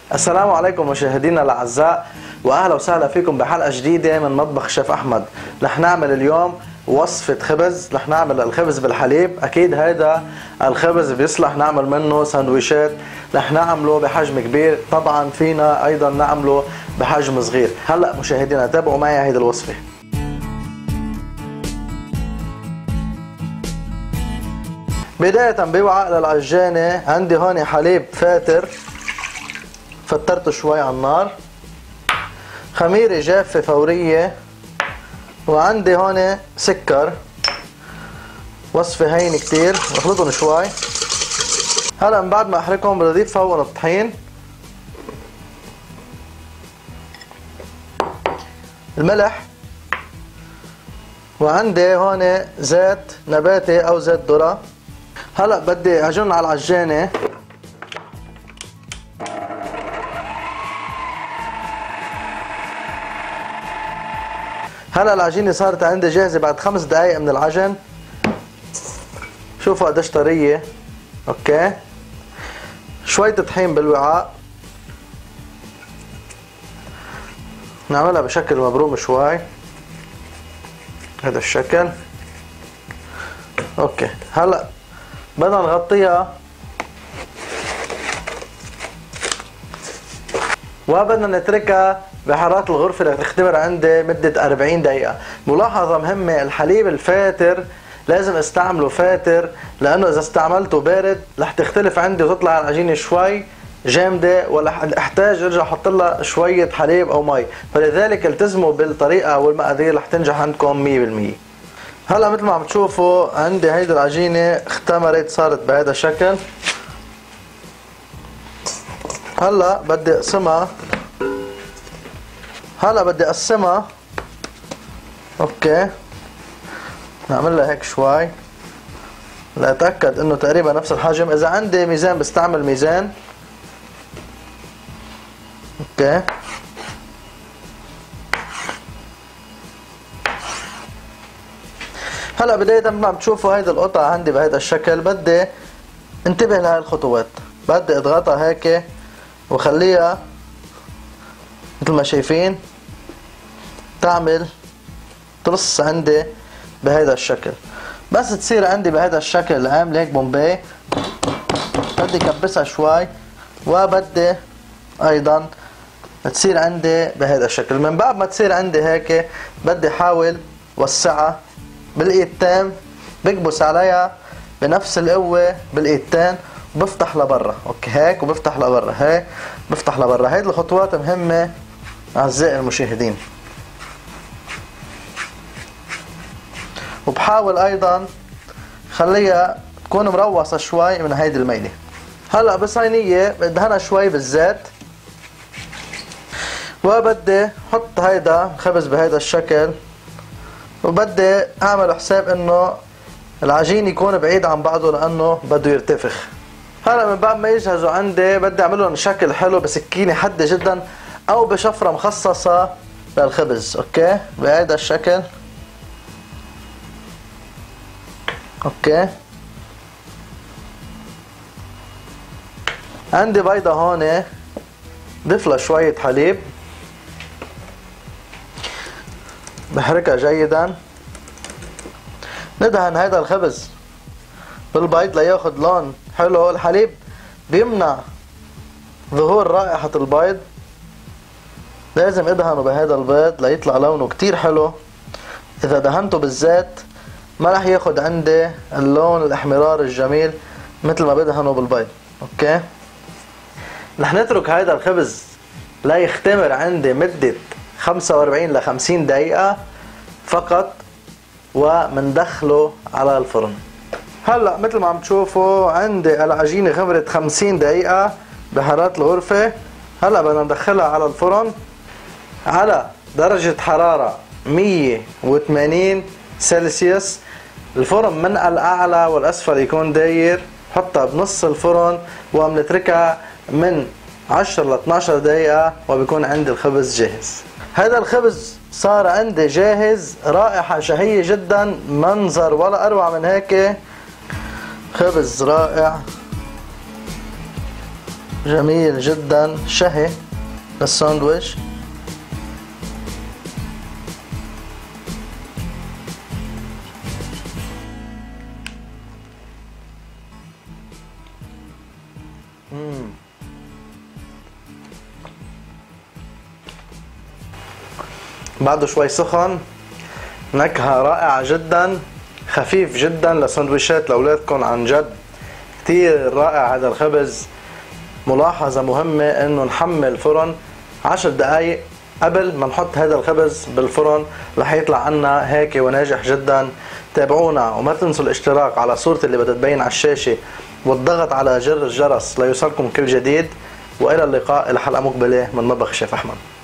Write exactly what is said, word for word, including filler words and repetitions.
السلام عليكم مشاهدينا الاعزاء، واهلا وسهلا فيكم بحلقه جديده من مطبخ شيف احمد. رح نعمل اليوم وصفه خبز، رح نعمل الخبز بالحليب. اكيد هيدا الخبز بيصلح نعمل منه سندويشات، رح نعمله بحجم كبير، طبعا فينا ايضا نعمله بحجم صغير. هلا مشاهدينا تابعوا معي هيدي الوصفه. بدايه بوعاء للعجانه عندي هون حليب فاتر فترته شوي على النار، خميرة جافة فورية، وعندي هون سكر. وصفة هينة كتير، بخلطهم شوي. هلا من بعد ما احركهم بدي اضيف فوقهم الطحين، الملح، وعندي هون زيت نباتي او زيت ذرة. هلا بدي اعجن على العجانة. هلا العجينه صارت عندي جاهزه بعد خمس دقائق من العجن. شوفوا قديش طريه. اوكي، شويه طحين بالوعاء، نعملها بشكل مبروم شوي هذا الشكل. اوكي، هلا بدنا نغطيها وبدنا نتركها بحرارة الغرفة لتختمر عندي مدة أربعين دقيقة. ملاحظة مهمة، الحليب الفاتر لازم استعمله فاتر، لأنه إذا استعملته بارد رح تختلف عندي وتطلع العجينة شوي جامدة، ولا احتاج ارجع احط لها شوية حليب أو مي، فلذلك التزموا بالطريقة والمقادير رح تنجح عندكم مية بالمية. هلا مثل ما عم تشوفوا عندي هيدي العجينة اختمرت، صارت بهذا الشكل. هلا بدي اقسمها. هلا بدي اقسمها. اوكي، نعمل لها هيك شوي لاتاكد انه تقريبا نفس الحجم. اذا عندي ميزان بستعمل ميزان. اوكي، هلا بدايه مثل ما عم تشوفوا هيدي القطعه عندي بهيدا الشكل. بدي انتبه لهي الخطوات، بدي اضغطها هيك وخليها مثل ما شايفين تعمل ترص عندي بهذا الشكل. بس تصير عندي بهذا الشكل عامله هيك بومبي، بدي كبسها شوي، وبدي ايضا تصير عندي بهذا الشكل. من بعد ما تصير عندي هيك بدي احاول وسعها بالايدتين، بكبس عليها بنفس القوه بالايدتين وبفتح لبرا. اوكي، هيك وبفتح لبرا، هيك بفتح لبرا. هيدي الخطوات مهمه اعزائي المشاهدين. وبحاول ايضا خليها تكون مروصه شوي من هيدي الميله. هلا بصينيه بدهنها شوي بالزيت، وبدي احط هيدا خبز بهيدا الشكل، وبدي اعمل حساب انه العجين يكون بعيد عن بعضه لانه بده يرتفخ. هلا من بعد ما يجهزوا عندي بدي اعملهم شكل حلو بسكينه حاده جدا او بشفره مخصصه للخبز. اوكي، بهيدا الشكل. اوكي، عندي بيضه هون، ضيف لها شويه حليب، بحركها جيدا. ندهن هيدا الخبز بالبيض لياخد لون حلو. الحليب بيمنع ظهور رائحة البيض، لازم ادهنه بهذا البيض ليطلع لونه كتير حلو. اذا دهنته بالزيت ما رح ياخد عندي اللون الاحمرار الجميل مثل ما بدهنه بالبيض. اوكي، رح نترك هذا الخبز ليختمر عندي مدة خمسة وأربعين ل خمسين دقيقة فقط، ومندخله على الفرن. هلا مثل ما عم تشوفوا عندي العجينة خمرت خمسين دقيقة بحرارة الغرفة. هلا بدنا ندخلها على الفرن على درجة حرارة مية وثمانين سلسيوس. الفرن من الاعلى والاسفل يكون داير. حطها بنص الفرن وبنتركها من عشرة ل اثنعش دقيقة وبيكون عندي الخبز جاهز. هذا الخبز صار عندي جاهز، رائحة شهية جدا، منظر ولا اروع من هيك. خبز رائع. جميل جدا شهي للساندويتش. مم. بعده شوي سخن، نكهة رائعة جدا، خفيف جدا لسندويشات لأولادكم. عن جد كتير رائع هذا الخبز. ملاحظة مهمة انه نحمل الفرن عشر دقايق قبل ما نحط هذا الخبز بالفرن، رح يطلع عنا هيك وناجح جدا. تابعونا وما تنسوا الاشتراك على صورتي اللي بدها تبين على الشاشة، والضغط على جر الجرس ليوصلكم كل جديد. والى اللقاء، الى حلقة مقبلة من مطبخ الشيف احمد.